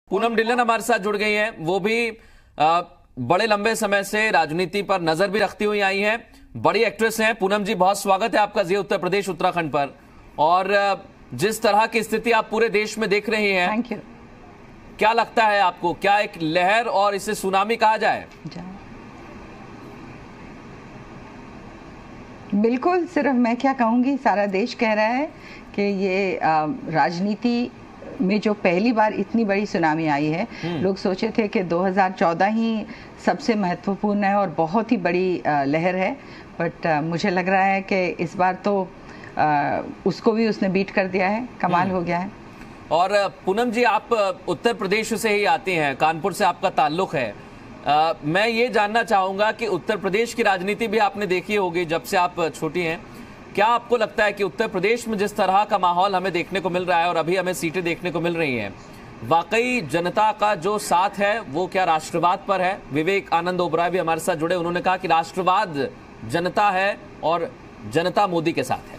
पूनम ढिल्लन हमारे साथ जुड़ गई हैं। वो भी बड़े लंबे समय से राजनीति पर नजर भी रखती हुई आई हैं। बड़ी एक्ट्रेस हैं। पूनम जी, बहुत स्वागत है आपका जी उत्तर प्रदेश उत्तराखंड पर। और जिस तरह की स्थिति आप पूरे देश में देख रही हैं, थैंक यू। क्या लगता है आपको, क्या एक लहर और इसे सुनामी कहा जाए? बिल्कुल, सिर्फ मैं क्या कहूँगी, सारा देश कह रहा है कि ये राजनीति में जो पहली बार इतनी बड़ी सुनामी आई है। लोग सोचे थे कि 2014 ही सबसे महत्वपूर्ण है और बहुत ही बड़ी लहर है, बट मुझे लग रहा है कि इस बार तो उसको भी उसने बीट कर दिया है। कमाल हो गया है। और पूनम जी, आप उत्तर प्रदेश से ही आती हैं, कानपुर से आपका ताल्लुक है। मैं ये जानना चाहूंगा कि उत्तर प्रदेश की राजनीति भी आपने देखी होगी जब से आप छोटी हैं। क्या आपको लगता है कि उत्तर प्रदेश में जिस तरह का माहौल हमें देखने को मिल रहा है और अभी हमें सीटें देखने को मिल रही हैं, वाकई जनता का जो साथ है वो क्या राष्ट्रवाद पर है? विवेक आनंद ओबराय भी हमारे साथ जुड़े, उन्होंने कहा कि राष्ट्रवाद जनता है और जनता मोदी के साथ है।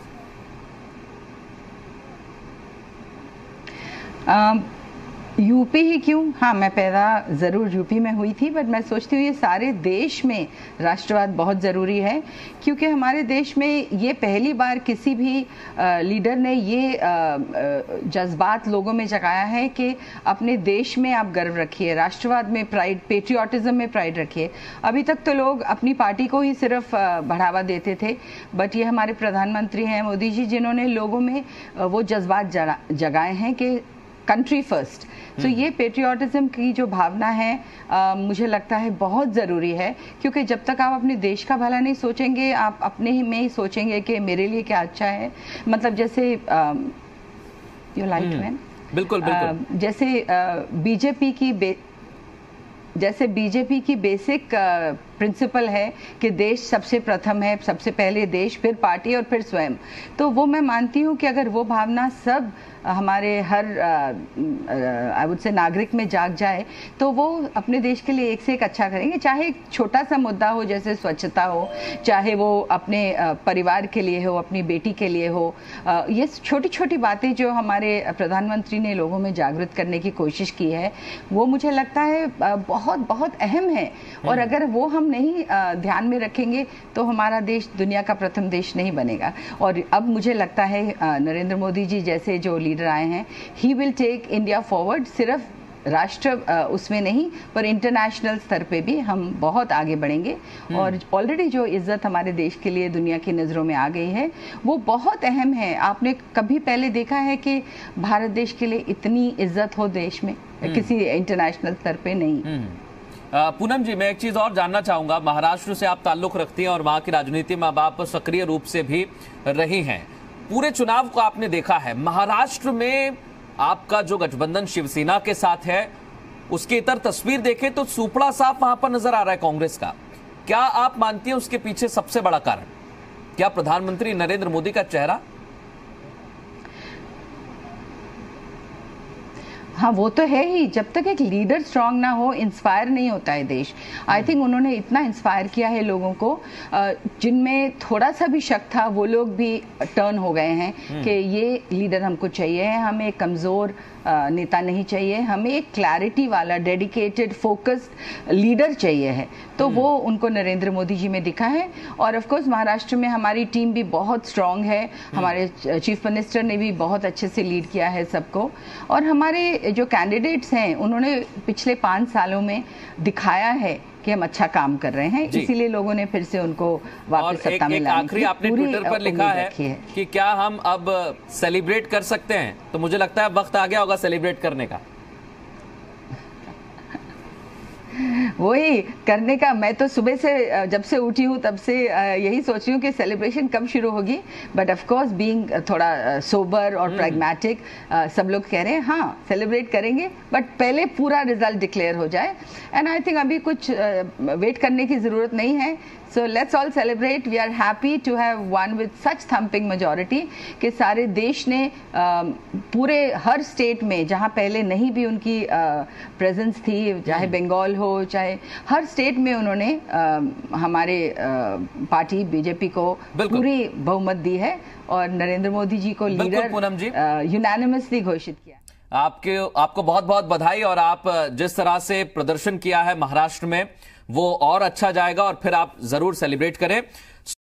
यूपी ही क्यों, हाँ, मैं पैदा ज़रूर यूपी में हुई थी, बट मैं सोचती हूँ ये सारे देश में राष्ट्रवाद बहुत ज़रूरी है, क्योंकि हमारे देश में ये पहली बार किसी भी लीडर ने ये जज्बात लोगों में जगाया है कि अपने देश में आप गर्व रखिए, राष्ट्रवाद में प्राइड, पेट्रियाटिज्म में प्राइड रखिए। अभी तक तो लोग अपनी पार्टी को ही सिर्फ बढ़ावा देते थे, बट ये हमारे प्रधानमंत्री हैं मोदी जी, जिन्होंने लोगों में वो जज्बात जगाए हैं कि कंट्री फर्स्ट। तो ये पेट्रियाटिज्म की जो भावना है मुझे लगता है बहुत ज़रूरी है, क्योंकि जब तक आप अपने देश का भला नहीं सोचेंगे, आप अपने ही में ही सोचेंगे कि मेरे लिए क्या अच्छा है। मतलब जैसे यू लाइक मैन, बिल्कुल बिल्कुल, जैसे बीजेपी की बेसिक प्रिंसिपल है कि देश सबसे प्रथम है, सबसे पहले देश, फिर पार्टी और फिर स्वयं। तो वो मैं मानती हूँ कि अगर वो भावना सब हमारे हर आई वुड से नागरिक में जाग जाए, तो वो अपने देश के लिए एक से एक अच्छा करेंगे। चाहे एक छोटा सा मुद्दा हो जैसे स्वच्छता हो, चाहे वो अपने परिवार के लिए हो, अपनी बेटी के लिए हो, ये छोटी छोटी बातें जो हमारे प्रधानमंत्री ने लोगों में जागृत करने की कोशिश की है, वो मुझे लगता है बहुत बहुत अहम है। और अगर वो हम नहीं ध्यान में रखेंगे तो हमारा देश दुनिया का प्रथम देश नहीं बनेगा। और अब मुझे लगता है नरेंद्र मोदी जी जैसे जो लीडर आए हैं, he will take India forward. सिर्फ राष्ट्र उसमें नहीं, पर इंटरनेशनल स्तर पे भी हम बहुत आगे बढ़ेंगे। और ऑलरेडी जो इज्जत हमारे देश के लिए दुनिया की नज़रों में आ गई है, वो बहुत अहम है। आपने कभी पहले देखा है कि भारत देश के लिए इतनी इज्जत हो देश में? किसी इंटरनेशनल स्तर पे नहीं। पूनम जी, मैं एक चीज और जानना चाहूंगा। महाराष्ट्र से आप ताल्लुक रखती हैं और वहां की राजनीति में अब आप सक्रिय रूप से भी रही हैं। पूरे चुनाव को आपने देखा है। महाराष्ट्र में आपका जो गठबंधन शिवसेना के साथ है, उसकी इतर तस्वीर देखें तो सुपड़ा साफ वहां पर नजर आ रहा है कांग्रेस का। क्या आप मानती हैं उसके पीछे सबसे बड़ा कारण क्या प्रधानमंत्री नरेंद्र मोदी का चेहरा? हाँ, वो तो है ही। जब तक एक लीडर स्ट्रांग ना हो, इंस्पायर नहीं होता है देश। आई थिंक उन्होंने इतना इंस्पायर किया है लोगों को, जिनमें थोड़ा सा भी शक था वो लोग भी टर्न हो गए हैं कि ये लीडर हमको चाहिए है। हमें एक कमज़ोर नेता नहीं चाहिए, हमें एक क्लैरिटी वाला, डेडिकेटेड, फोकस्ड लीडर चाहिए है। तो वो उनको नरेंद्र मोदी जी में दिखा है। और ऑफ कोर्स महाराष्ट्र में हमारी टीम भी बहुत स्ट्रांग है। हमारे चीफ मिनिस्टर ने भी बहुत अच्छे से लीड किया है सबको। और हमारे जो कैंडिडेट्स हैं, उन्होंने पिछले 5 सालों में दिखाया है कि हम अच्छा काम कर रहे हैं, इसीलिए लोगों ने फिर से उनको वापस सत्ता में लाने आखिरी आपने ट्विटर पर लिखा है कि क्या हम अब सेलिब्रेट कर सकते हैं? तो मुझे लगता है वक्त आ गया होगा सेलिब्रेट करने का। वही करने का। मैं तो सुबह से, जब से उठी हूँ तब से यही सोच रही हूँ कि सेलिब्रेशन कब शुरू होगी। बट ऑफ कोर्स बीइंग थोड़ा सोबर और प्रैग्मेटिक, सब लोग कह रहे हैं हाँ सेलिब्रेट करेंगे, बट पहले पूरा रिजल्ट डिक्लेयर हो जाए। एंड आई थिंक अभी कुछ वेट करने की ज़रूरत नहीं है। So let's all celebrate. We are happy to have won with such thumping majority कि सारे देश ने पूरे हर स्टेट में जहाँ पहले नहीं भी उनकी प्रेजेंस थी, चाहे बंगाल हो, चाहे हर स्टेट में उन्होंने हमारे पार्टी बीजेपी को पूरी बहुमत दी है और नरेंद्र मोदी जी को लीडर यूनानिमसली घोषित किया। आपको बहुत बहुत बधाई। और आप जिस तरह से प्रदर्शन किया है महाराष्ट्र में वो और अच्छा जाएगा और फिर आप जरूर सेलिब्रेट करें।